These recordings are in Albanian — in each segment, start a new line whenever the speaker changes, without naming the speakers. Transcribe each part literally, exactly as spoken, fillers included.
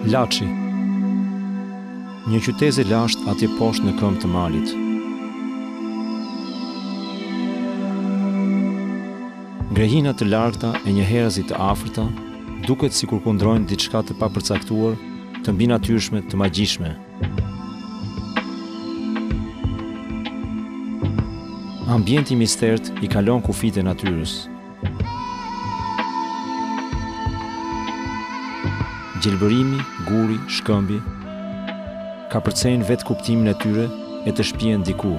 Laçi. Një qytet e lashtë atje poshtë në këmbë të malit. Grehina të largëta e një herazi të afërta duket sikur kundrojnë diçka të papërcaktuar, të mbinatyrshme, të magjishme. Ambienti i mistert i kalon kufijtë e natyrës. Gjelbërimi, guri, shkëmbi ka përcejnë vetë kuptimin e tyre e të shpihen diku.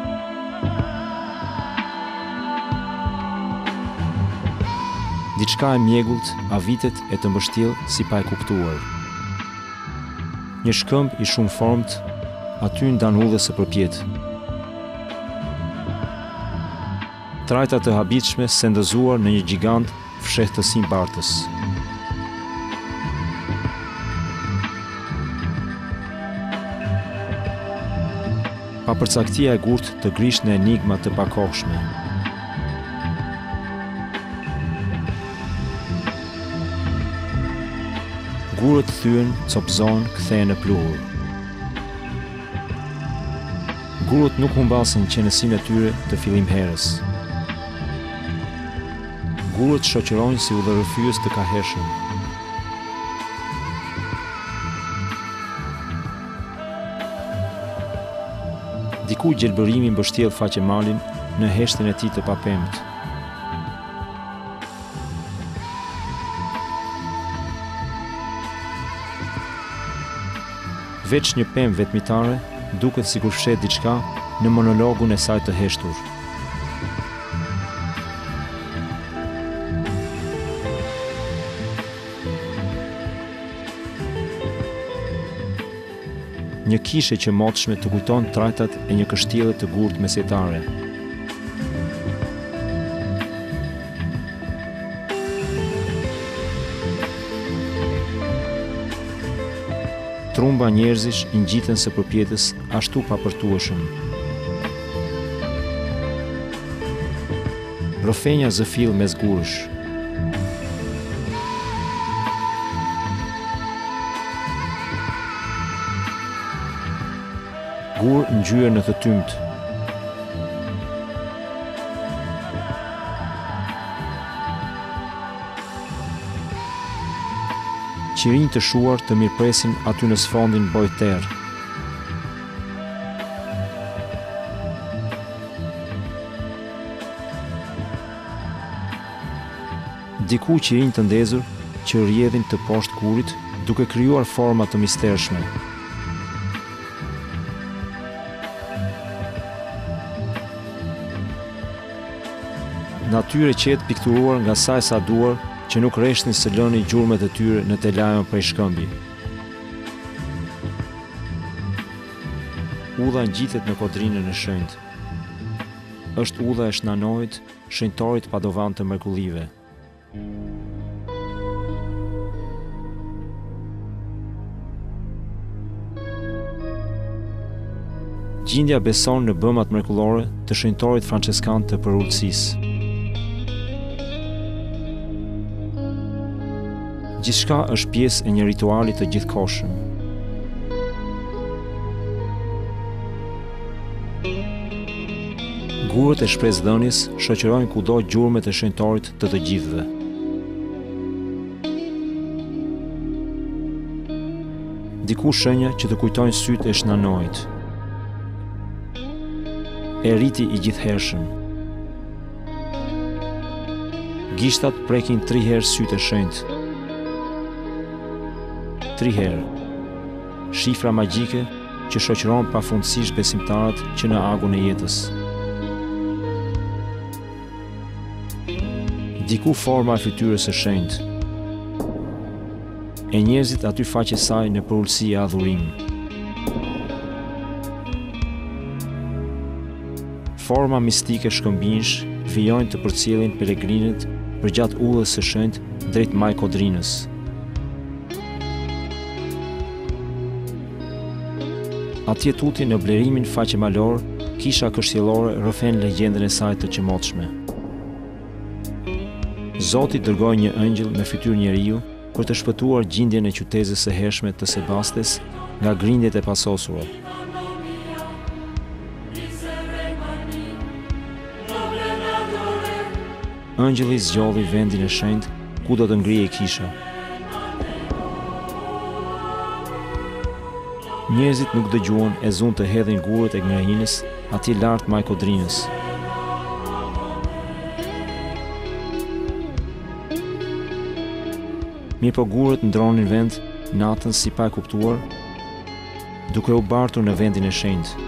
Diçka e mjegullt, avitet e të mbështjell si pa e kuptuar. Një shkëmb i shumë formt, aty ndan udhës së përpjet. Trajta të habitshme sendëzuar në një gjigant fshehtësi bartës. Papërcaktia e gurtë të grish në enigma të pakohshme. Gurët thyen, copëzojnë, kthehen në pluhur. Gurët nuk humbasin qenësinë e tyre të fillimherës. Gurët shoqërojnë si udhërrëfyes të kahershëm. Diku gjelbërimi mbështjell faqemalin në heshtën e tij të papemt. Veç një pemë vetmitare duket sikur fshet diçka në monologun e saj të heshtur. Një kishe që motshme të kujton trajtat e një kështjelle të gurtë mesjetare. Trumba njerëzish i ngjiten së përpjetës ashtu papërtueshëm. Rrofenja zëfill mes gurësh. Gur ngjyrë në të tymt. Qirinj të shuar të mirëpresin aty në sfondin boj terë. Diku qirinj të ndezur që rrjedhin të poshtë gurit duke krijuar forma të mistershme. Natyrë e qetë pikturuar nga saj sa duar që nuk rreshtin së lëni gjurmët e tyre në të lajën prej shkëmbi. Udha ngjitet në kodrinën e shenjtë. Është udha e Shnanojit, shenjtorit padovan të mrekullive. Gjindja beson në bëmat mrekullore të shenjtorit franceskan të përulësisë. Gjithçka është pjesë e një rituali të gjithkohshëm. Gurët e shpresdhënies shoqërojnë kudo gjurmët e shenjtorit të të gjithëve. Diku shenja që të kujtojnë sytë e Shnanojit. E rriti i gjithhershëm. Gishtat prekin tri herë sytë e shenjtë. Tri herë. Shifra magjike që shoqëron pafundësisht besimtarët që në agun e jetës. Diku forma e fytyrës së shenjtë. E njerëzit aty faqe saj në përulësi e adhurim. Forma mistike shkëmbinjsh vijojnë të përcjellin pelegrinët përgjatë udhës së shenjtë drejt maj kodrinës. Atje tuti në blerimin faqemalor, kisha kështjellore rrëfen legjendën e saj të qëmotshme. Zoti dërgoi një ëngjël me fytyrë njeriu për të shpëtuar gjendjen e qytetës së hershme të Sebastes nga grindjet e pasosura. Ëngjëlli zgjodhi vendin e shenjtë ku do të ngrihej kisha. Njerëzit nuk dëgjuan e zunë të hedhin gurët e ngrehinës aty lart maj kodrinës. Mirë po gurët ndronin vend natën si pa e kuptuar, duke u bartur në vendin e shenjtë.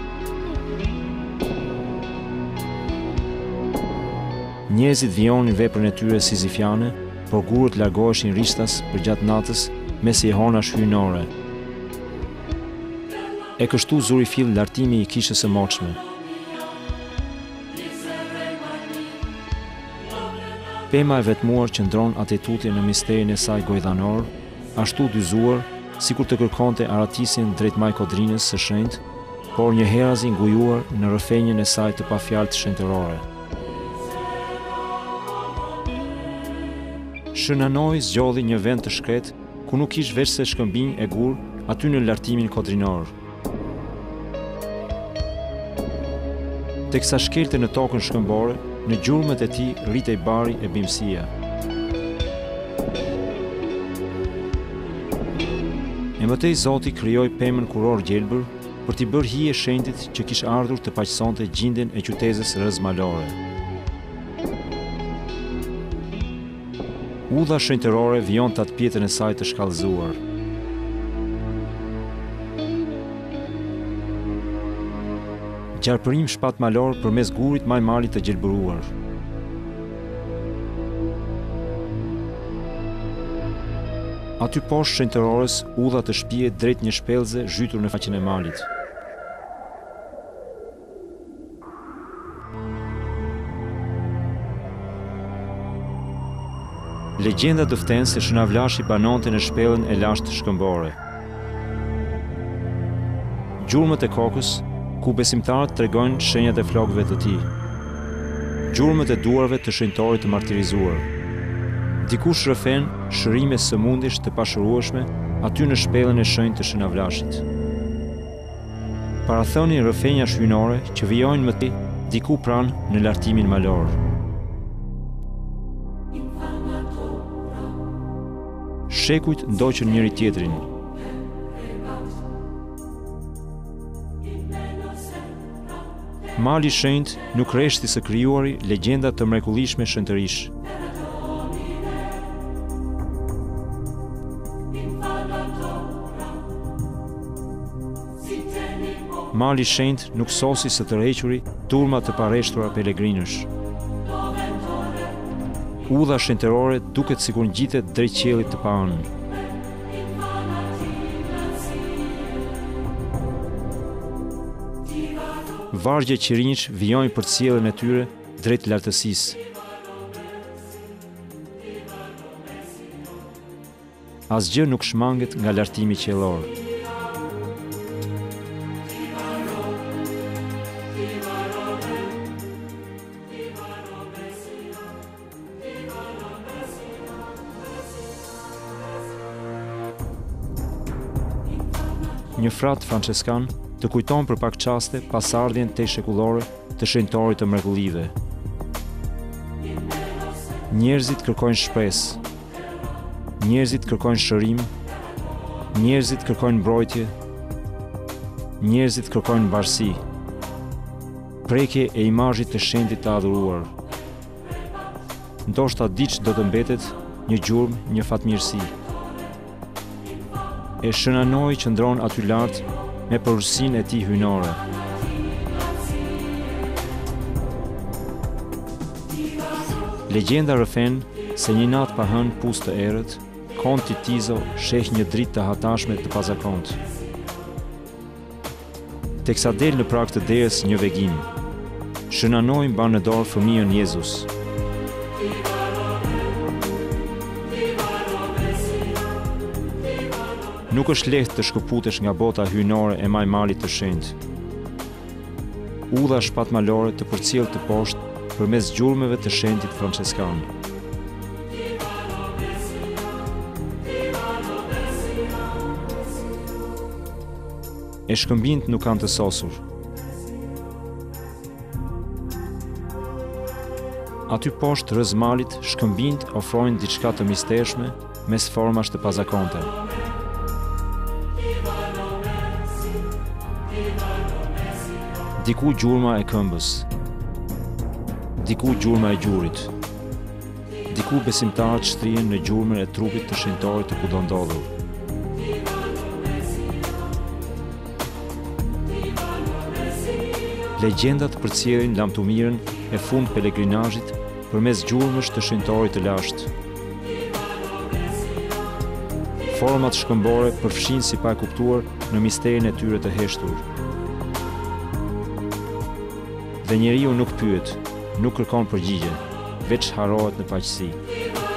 Njerëzit vijonin veprën e tyre sizifiane, por gurët largoheshin rishtas për gjatë natës me si honash hyjnore. E kështu zuri fill lartimi i kishës së moçme. Pema e vetmuar qëndron atë tutje në misterin e saj gojdhanor, ashtu dyzuar, sikur të kërkonte aratisjen drejt maj kodrinës së shenjtë, por një herazi ngujuar në rrëfenjën e saj të pafjaltë shenjtërore. Shënanoi zgjodhi një vend të shkret, ku nuk ish veç se shkëmbinj e gur aty në lartimin kodrinor. Teksa shkelte në tokën shkëmbore, në gjurmët e tij rritej bari e bimësia. E mëtej Zoti krijoi pemën kuror gjelbër për t'i bërë hije shenjtit që kish ardhur të paqësonte gjendjen e qytetës rrezmalore. Udha shenjtërore vijon të atë pjetën e saj të shkallëzuar. Gjarpërim shpat malor përmes gurit majmalit të gjelbëruar. Aty poshtë shenjtërores udha të shpihet drejt një shpellëze zhytur në faqen e malit. Legjenda dëften se Shënavlashi banonte në shpellën e lashtë shkëmbore. Gjurmët e kokës, ku besimtarët tregojnë shenjat e flokëve të tij. Gjurmët e duarve të shenjtorit të martirizuar. Dikush rrëfen shërime sëmundish të pashërueshme aty në shpellën e shenjtë të Shënavlashit. Parathoni rrëfenja hyjnore që vijojnë më tej diku pranë në lartimin malor. Shekujt ndoqën njëri tjetrin. Mali shenjt nuk reshti së krijuari legjenda të mrekulishme shëntërish. Mali shenjt nuk sosi së tërhequri turma të pareshtura pelegrinësh. Udha shenjtërore duket sikur ngjitet drejt qiellit të paënë. Vargje qirinjsh vijojnë për sjelljen e tyre drejt lartësisë. Asgjë nuk shmanget nga lartimi qiellor. Një frat franceskan të kujton për pak qaste pasardhjen tejshekullore të shenjtorit të mrekullive. Njerëzit kërkojnë shpresë, njerëzit kërkojnë shërim, njerëzit kërkojnë mbrojtje, njerëzit kërkojnë mbarësi, prekje e imazhit të shenjtit të adhuruar. Ndoshta diç do të mbetet një gjurmë, një fatmirësi. E shënanoi qëndron aty lart me përgjithsinë e tij hyjnore. Legjenda rrëfen se një natë pa hënë pusë të errët, Konti Tizo sheh një dritë të hatashme të pazakontë. Teksa del në prag të derës një vegim, shënanoi mban në dorë fëmijën Jezus. Nuk është lehtë të shkëputesh nga bota hyjnore e majmalit të shenjtë. Udha shpatmalore të përcjell të poshtë përmes gjurmëve të shenjtit franceskan. e shkëmbinjt nuk kanë të sosur. Aty poshtë rreth malit, shkëmbinjt ofrojnë diçka të mistershme mes formash të pazakonta. Diku gjurma e këmbës, diku gjurma e gjurit, diku besimtarët shtrihen në gjurmën e trupit të shenjtorit të kudo ndodhur. Legjendat përcjellin lamtumirën e fund pelegrinazhit përmes gjurmësh të shenjtorit të lashtë. Format shkëmbore përfshin si pa e kuptuar në misterin e tyre të heshtur. Dhe njeriu nuk pyet, nuk kërkon përgjigje, veç harrohet në paqësi.